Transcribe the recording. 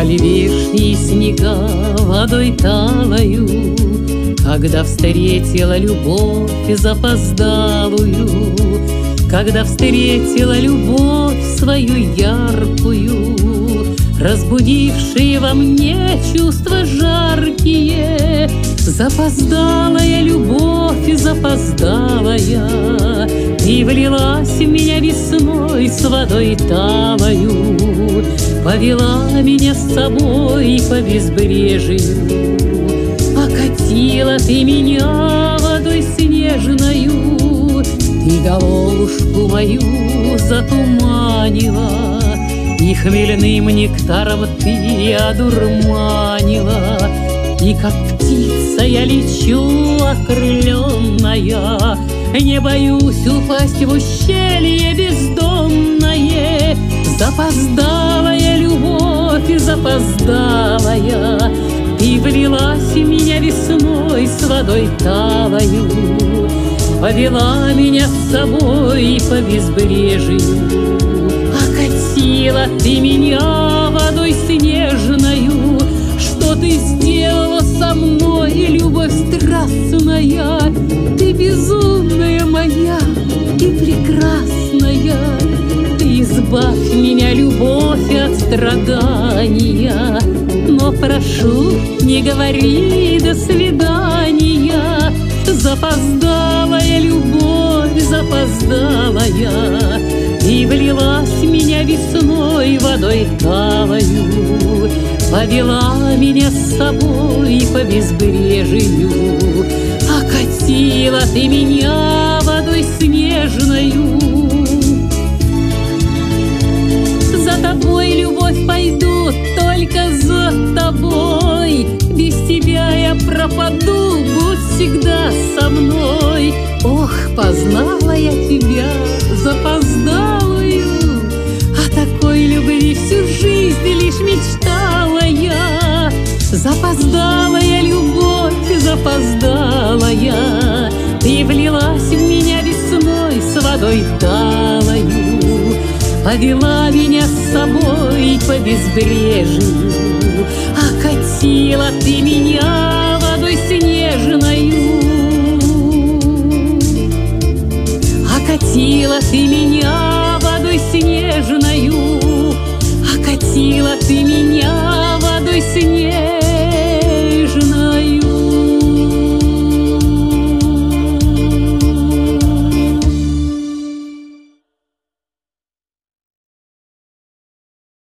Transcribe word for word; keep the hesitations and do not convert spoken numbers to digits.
Стали вешние снега водой талою, когда встретила любовь запоздалую, когда встретила любовь свою яркую, разбудившие во мне чувства жаркие. Запоздалая любовь, запоздалая, и влилась в меня весной с водой талою, повела меня с собой по безбрежью. Окатила ты меня водой снежною, и головушку мою затуманила, и хмельным нектаром ты одурманила. И как птица я лечу окрыленная, не боюсь упасть в ущелье бездонное. Запоздалая любовь, запоздалая, ты влилась в меня весной с водой талою, повела меня с собой по безбрежью. Окатила ты меня водой снежною, что ты сделала со мной, любовь страстная? Ты безумная моя и прекрасная. Ты избавь меня, любовь, от страдания, но прошу, не говори до свидания. Запоздалая любовь, запоздалая, и влилась в меня весной водой талою, повела меня с собой по безбрежью. Окатила ты меня водой снежною. За тобой, любовь, пойду, только за тобой. Без тебя я пропаду, будь всегда со мной. Ох, познала я тебя запоздалую, о такой любви всю жизнь лишь мечтала я. Запоздалая любовь, запоздалая, ты влилась в меня весной с водой талою, повела меня с собой по безбрежью. Окатила ты меня водой снежною, окатила ты меня водой снежною, окатила ты меня